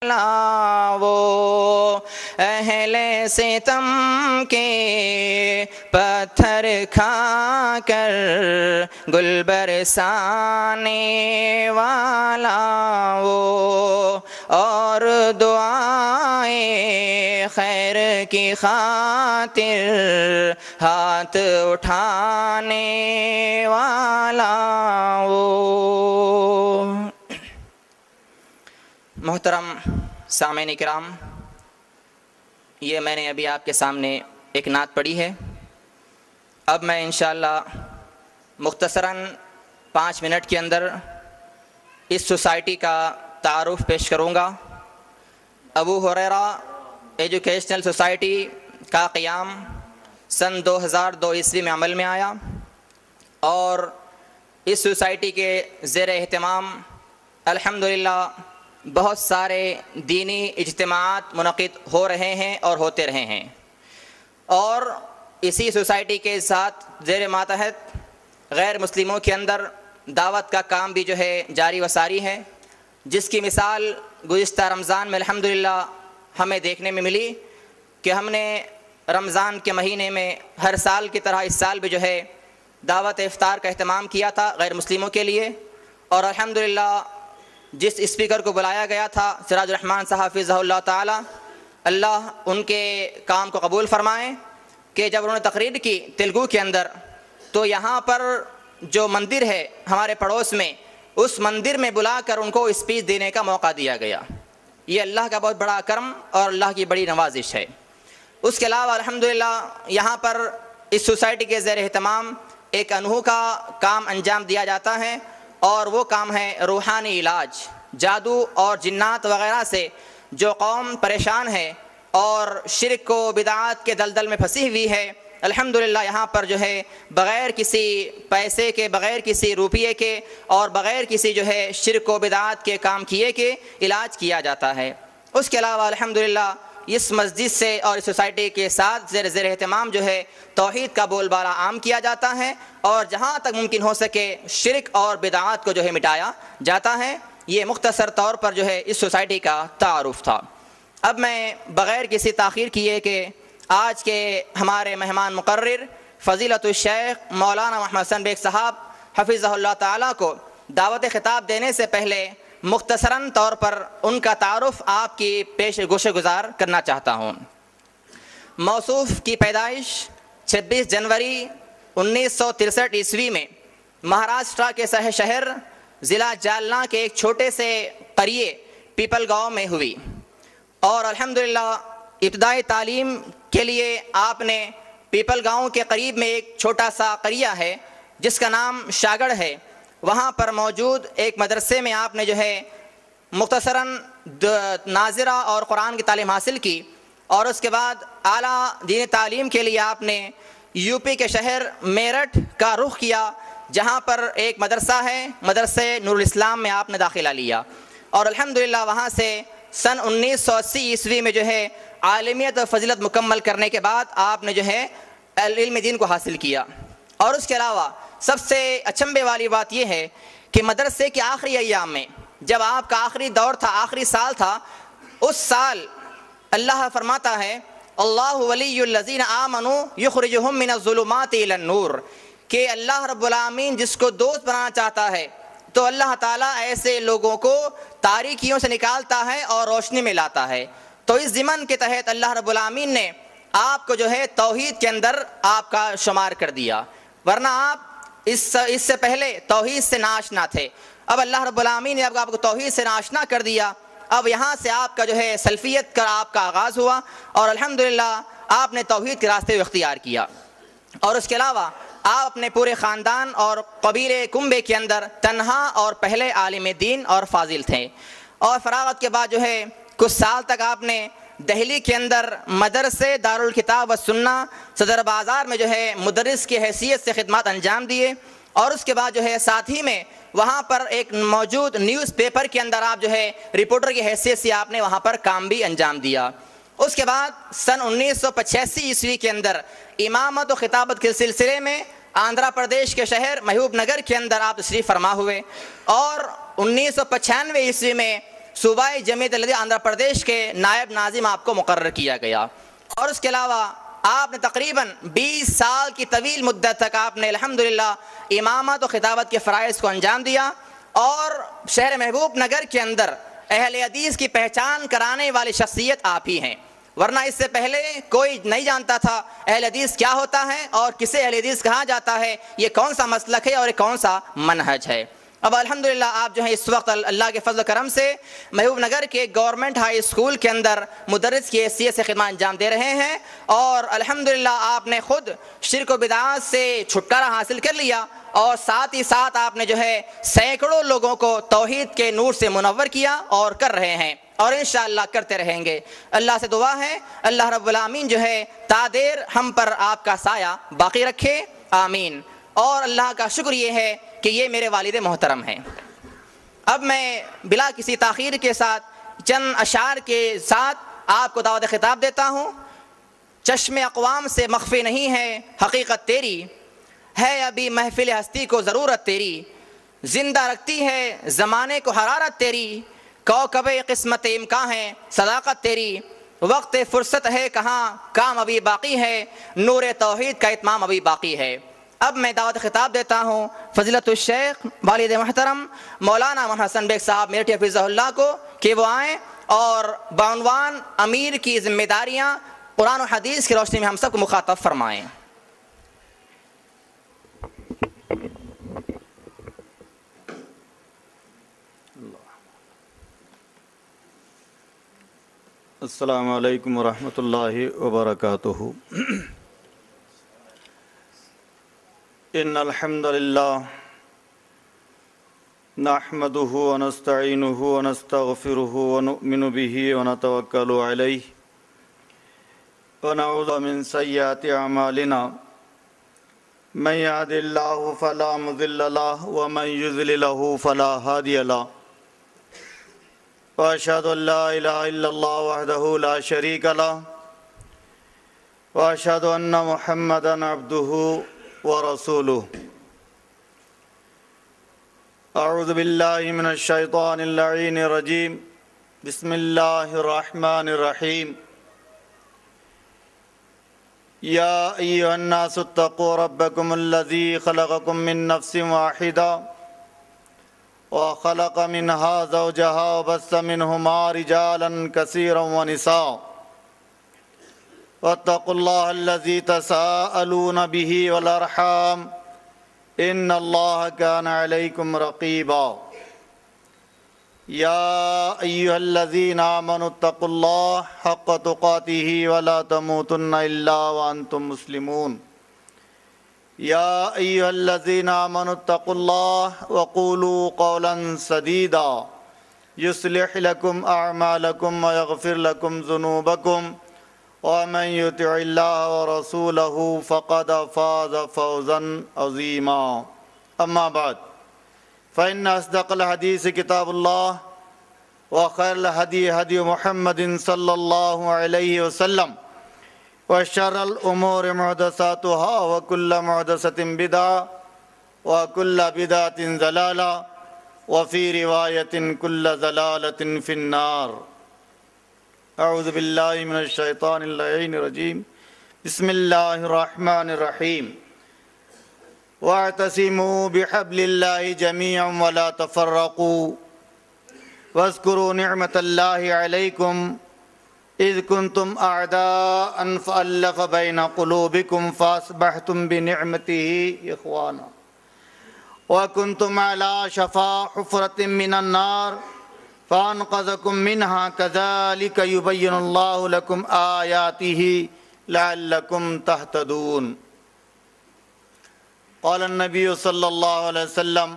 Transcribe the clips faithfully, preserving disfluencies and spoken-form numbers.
وہ اہل ستم کے پتھر کھا کر گل برسانے والا وہ، اور دعائیں خیر کی خاطر ہاتھ اٹھانے والا وہ۔ محترم سامعین کرام، یہ میں نے ابھی آپ کے سامنے ایک نعت پڑھی ہے۔ اب میں انشاءاللہ مختصراً پانچ منٹ کے اندر اس سوسائٹی کا تعارف پیش کروں گا۔ ابو ہریرہ ایجوکیشنل سوسائٹی کا قیام سن دو ہزار دو عیسوی میں عمل میں آیا، اور اس سوسائٹی کے زیر اہتمام الحمدللہ بہت سارے دینی اجتماعات منعقد ہو رہے ہیں اور ہوتے رہے ہیں، اور اسی سوسائٹی کے ساتھ زیر ماتحت غیر مسلموں کے اندر دعوت کا کام بھی جو ہے جاری و ساری ہے، جس کی مثال گزشتہ رمضان میں الحمدللہ ہمیں دیکھنے میں ملی کہ ہم نے رمضان کے مہینے میں ہر سال کی طرح اس سال بھی جو ہے دعوت افطار کا اہتمام کیا تھا غیر مسلموں کے لیے، اور الحمدللہ جس اسپیکر کو بلایا گیا تھا سراج الرحمن صاحب حفظہ اللہ تعالی، اللہ ان کے کام کو قبول فرمائیں، کہ جب انہوں نے تقریر کی تیلگو کے اندر، تو یہاں پر جو مندر ہے ہمارے پڑوس میں، اس مندر میں بلا کر ان کو اسپیچ دینے کا موقع دیا گیا۔ یہ اللہ کا بہت بڑا کرم اور اللہ کی بڑی نوازش ہے۔ اس کے علاوہ الحمدللہ یہاں پر اس سوسائٹی کے زیر اہتمام ایک انوکھا کام انجام دیا جاتا ہے، اور وہ کام ہے روحانی علاج۔ جادو اور جنات وغیرہ سے جو قوم پریشان ہے اور شرک و بدعات کے دلدل میں پھنسی ہوئی ہے، الحمدللہ یہاں پر جو ہے بغیر کسی پیسے کے، بغیر کسی روپیے کے، اور بغیر کسی جو ہے شرک و بدعات کے کام کیے کے علاج کیا جاتا ہے۔ اس کے علاوہ الحمدللہ اس مسجد سے اور اس سوسائٹی کے ساتھ زیر زیر اہتمام جو ہے توحید کا بول بالا عام کیا جاتا ہے، اور جہاں تک ممکن ہو سکے شرک اور بدعات کو جو ہے مٹایا جاتا ہے۔ یہ مختصر طور پر جو ہے اس سوسائٹی کا تعارف تھا۔ اب میں بغیر کسی تاخیر کیے کہ آج کے ہمارے مہمان مقرر فضیلت الشیخ مولانا محمد حسن بیگ صاحب حفظہ اللہ تعالیٰ کو دعوت خطاب دینے سے پہلے مختصراً طور پر ان کا تعارف آپ کی پیش گوش گزار کرنا چاہتا ہوں۔ موصوف کی پیدائش چھبیس جنوری انیس سو ترسٹھ عیسوی میں مہاراشٹرا کے شہر ضلع جالنا کے ایک چھوٹے سے قریے پیپل گاؤں میں ہوئی، اور الحمدللہ ابتدائی تعلیم کے لیے آپ نے پیپل گاؤں کے قریب میں ایک چھوٹا سا قریہ ہے جس کا نام شاگڑ ہے، وہاں پر موجود ایک مدرسے میں آپ نے جو ہے مختصراً ناظرہ اور قرآن کی تعلیم حاصل کی، اور اس کے بعد اعلیٰ دینی تعلیم کے لیے آپ نے یو پی کے شہر میرٹھ کا رخ کیا، جہاں پر ایک مدرسہ ہے مدرسے نور الاسلام میں آپ نے داخلہ لیا، اور الحمدللہ وہاں سے سن انیس سو اسی عیسوی میں جو ہے عالمیت و فضیلت مکمل کرنے کے بعد آپ نے جو ہے علم دین کو حاصل کیا۔ اور اس کے علاوہ سب سے اچنبے والی بات یہ ہے کہ مدرسے کے آخری ایام میں جب آپ کا آخری دور تھا، آخری سال تھا، اس سال اللہ فرماتا ہے اللہ ولی الذین آمنوا یخرجہم من الظلمات الی النور، کہ اللہ رب العالمین جس کو دوست بنانا چاہتا ہے تو اللہ تعالیٰ ایسے لوگوں کو تاریکیوں سے نکالتا ہے اور روشنی میں لاتا ہے۔ تو اس ضمن کے تحت اللہ رب العالمین نے آپ کو جو ہے توحید کے اندر آپ کا شمار کر دیا، ورنہ آپ اس اس سے پہلے توحید سے ناآشنا تھے۔ اب اللہ رب العالمین نے آپ کو توحید سے ناآشنا کر دیا، اب یہاں سے آپ کا جو ہے سلفیت کا آپ کا آغاز ہوا، اور الحمدللہ آپ نے توحید کے راستے کو اختیار کیا۔ اور اس کے علاوہ آپ اپنے پورے خاندان اور قبیلے کنبے کے اندر تنہا اور پہلے عالم دین اور فاضل تھے، اور فراغت کے بعد جو ہے کچھ سال تک آپ نے دہلی کے اندر مدرسے دارالکتاب والسنہ صدر بازار میں جو ہے مدرس کی حیثیت سے خدمات انجام دیے، اور اس کے بعد جو ہے ساتھ ہی میں وہاں پر ایک موجود نیوز پیپر کے اندر آپ جو ہے رپورٹر کی حیثیت سے آپ نے وہاں پر کام بھی انجام دیا۔ اس کے بعد سن انیس سو پچاسی عیسوی کے اندر امامت و خطابت کے سلسلے میں آندھرا پردیش کے شہر محبوب نگر کے اندر آپ تشریف فرما ہوئے، اور انیس سو پچانوے عیسوی میں صوبہ جمعیت علماء آندھرا پردیش کے نائب ناظم آپ کو مقرر کیا گیا، اور اس کے علاوہ آپ نے تقریباً بیس سال کی طویل مدت تک آپ نے الحمدللہ امامت و خطابت کے فرائض کو انجام دیا، اور شہر محبوب نگر کے اندر اہل حدیث کی پہچان کرانے والی شخصیت آپ ہی ہیں، ورنہ اس سے پہلے کوئی نہیں جانتا تھا اہل حدیث کیا ہوتا ہے اور کسے اہل حدیث کہا جاتا ہے، یہ کون سا مسلک ہے اور یہ کون سا منہج ہے۔ اب الحمدللہ آپ جو ہے اس وقت اللہ کے فضل و کرم سے محبوب نگر کے گورنمنٹ ہائی اسکول کے اندر مدرس کی حیثیت سے خدمات انجام دے رہے ہیں، اور الحمدللہ آپ نے خود شرک و بدعات سے چھٹکارا حاصل کر لیا، اور ساتھ ہی ساتھ آپ نے جو ہے سینکڑوں لوگوں کو توحید کے نور سے منور کیا اور کر رہے ہیں، اور انشاءاللہ کرتے رہیں گے۔ اللہ سے دعا ہے اللہ رب العالمین جو ہے تا دیر ہم پر آپ کا سایہ باقی رکھے، آمین۔ اور اللہ کا شکر یہ ہے کہ یہ میرے والد محترم ہیں۔ اب میں بلا کسی تاخیر کے ساتھ چند اشعار کے ساتھ آپ کو دعوت خطاب دیتا ہوں۔ چشم اقوام سے مخفی نہیں ہے حقیقت تیری، ہے ابھی محفل ہستی کو ضرورت تیری، زندہ رکھتی ہے زمانے کو حرارت تیری، کوكب قسمت امکان ہے صداقت تیری، وقت فرصت ہے کہاں کام ابھی باقی ہے، نور توحید کا اتمام ابھی باقی ہے۔ اب میں دعوت خطاب دیتا ہوں فضیلت الشیخ والد محترم مولانا محمد حسن بیگ صاحب میرٹھی حفظہ اللہ کو کہ وہ آئیں اور بعنوان امیر کی ذمہ داریاں قرآن و حدیث کی روشنی میں ہم سب کو مخاطب فرمائیں۔ السلام علیکم ورحمۃ اللہ وبرکاتہ۔ ان الحمد للہ نحمده ونستعینه ونستغفره ونؤمن به ونتوکل علیہ ونعوذ من سیئات اعمالنا من یهد اللہ فلا مضل له ومن یضلل له فلا ہادی له وأشهد أن لا إله إلا الله وحده لا شريك له وأشهد أن محمدًا عبده ورسوله۔ أعوذ بالله من الشيطان اللعين الرجيم، بسم الله الرحمن الرحيم۔ يا أيها الناس اتقوا ربكم الذي خلقكم من نفس واحدة وخلق منها زوجها وبث منهما رجالا كثيرا ونساء واتقوا الله الذي تساءلون به والأرحام إن الله كان عليكم رقيبا۔ يا أيها الذين آمنوا اتقوا الله حق تقاته ولا تموتن إلا وأنتم مسلمون۔ يا أيها الذين آمنوا اتقوا الله وقولوا قولا سديدا يصلح لكم أعمالكم ويغفر لكم ذنوبكم ومن يطع الله ورسوله فقد فاز فوزا عظيما۔ أما بعد فإن أصدق الحديث كتاب الله وخير الهدي هدي محمد صلى الله عليه وسلم وشر الأمور محدثاتها وكل محدثة بدعة وكل بدعة ضلالة وفي رواية كل ضلالة في النار۔ أعوذ بالله من الشيطان اللعين الرجيم، بسم الله الرحمن الرحيم۔ واعتصموا بحبل الله جميعا ولا تفرقوا واذكروا نعمة الله عليكم إذ كنتم أعداء فألف بين قلوبكم فأصبحتم بنعمته إخوانا وكنتم على شفا حفرة من النار فأنقذكم منها كذلك يبين الله لكم آياته لعلكم تهتدون۔ قال النبي صلى الله عليه وسلم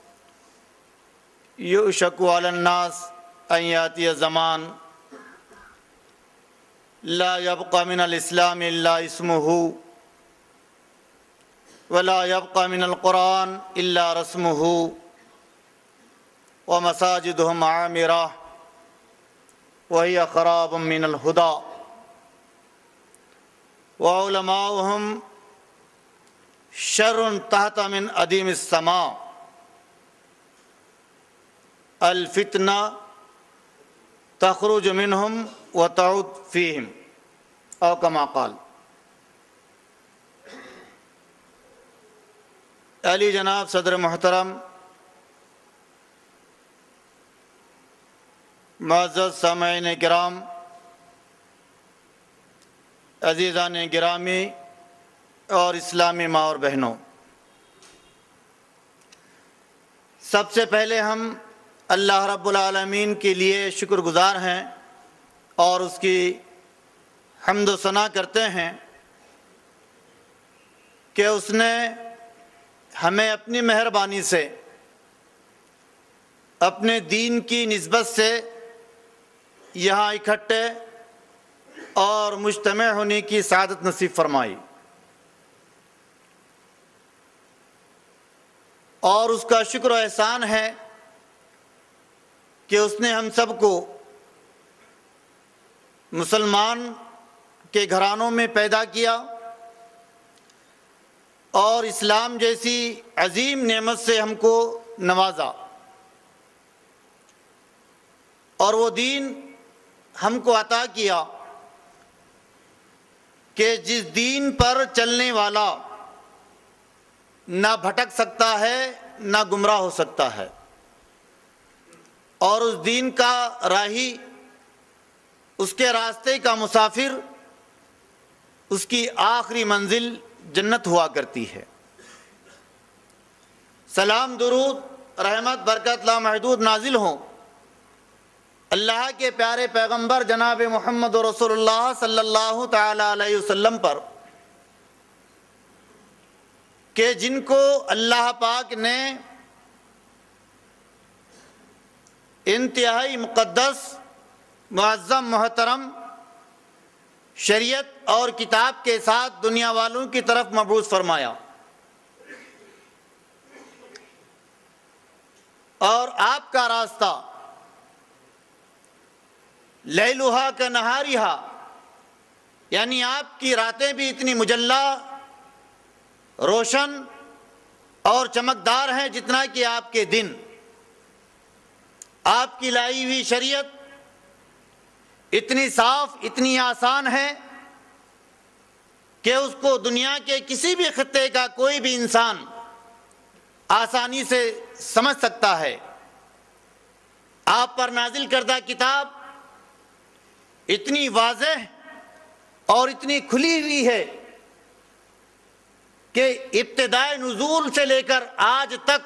يؤشك على الناس أن يأتي زمان لا يبقى من الإسلام إلا اسمه ولا يبقى من القرآن إلا رسمه ومساجدهم عامرة وهي خراب من الهدى وعلماؤهم شر تحت من أديم السماء۔ الفتنة تخرج منہم وتعود فیہم او کما قال۔ علی جناب صدر محترم، معزز سامعین کرام، عزیزان گرامی اور اسلامی ماں اور بہنوں، سب سے پہلے ہم اللہ رب العالمین کے لیے شکر گزار ہیں اور اس کی حمد و ثنا کرتے ہیں کہ اس نے ہمیں اپنی مہربانی سے اپنے دین کی نسبت سے یہاں اکٹھے اور مجتمع ہونے کی سعادت نصیب فرمائی، اور اس کا شکر و احسان ہے کہ اس نے ہم سب کو مسلمان کے گھرانوں میں پیدا کیا اور اسلام جیسی عظیم نعمت سے ہم کو نوازا، اور وہ دین ہم کو عطا کیا کہ جس دین پر چلنے والا نہ بھٹک سکتا ہے نہ گمراہ ہو سکتا ہے، اور اس دین کا راہی، اس کے راستے کا مسافر، اس کی آخری منزل جنت ہوا کرتی ہے۔ سلام درود رحمت برکت لامحدود نازل ہوں اللہ کے پیارے پیغمبر جناب محمد رسول اللہ صلی اللہ تعالی علیہ وسلم پر، کہ جن کو اللہ پاک نے انتہائی مقدس، معظم، محترم شریعت اور کتاب کے ساتھ دنیا والوں کی طرف مبعوث فرمایا، اور آپ کا راستہ لیلھا کنہاریھا، یعنی آپ کی راتیں بھی اتنی مجلہ، روشن اور چمکدار ہیں جتنا کہ آپ کے دن۔ آپ کی لائی ہوئی شریعت اتنی صاف، اتنی آسان ہے کہ اس کو دنیا کے کسی بھی خطے کا کوئی بھی انسان آسانی سے سمجھ سکتا ہے۔ آپ پر نازل کردہ کتاب اتنی واضح اور اتنی کھلی ہوئی ہے کہ ابتدائے نزول سے لے کر آج تک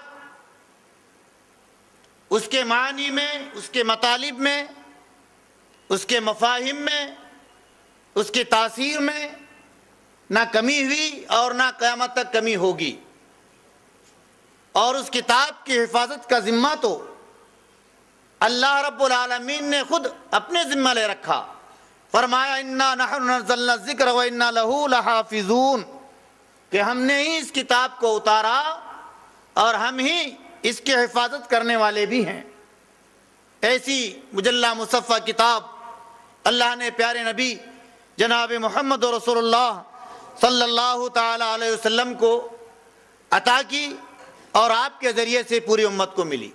اس کے معنی میں، اس کے مطالب میں، اس کے مفاہیم میں، اس کی تاثیر میں نہ کمی ہوئی اور نہ قیامت تک کمی ہوگی، اور اس کتاب کی حفاظت کا ذمہ تو اللہ رب العالمین نے خود اپنے ذمہ لے رکھا۔ فرمایا انا نحن نزلنا الذکر و انا لہ لحافظون، کہ ہم نے ہی اس کتاب کو اتارا اور ہم ہی اس کی حفاظت کرنے والے بھی ہیں۔ ایسی مجلہ مصفہ کتاب اللہ نے پیارے نبی جناب محمد رسول اللہ صلی اللہ تعالی علیہ وسلم کو عطا کی، اور آپ کے ذریعے سے پوری امت کو ملی۔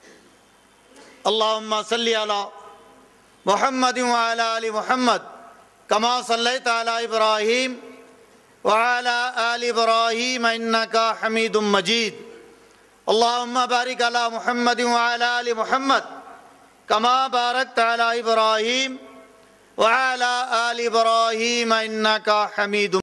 اللہم صلی علی محمد وعلی آل محمد کما صلیت علی ابراہیم وعلی آل ابراہیم انکا حمید مجید۔ اللہم بارک علی محمد وعلی آل محمد کما بارکت علی ابراہیم وعلی آل ابراہیم انکا حمید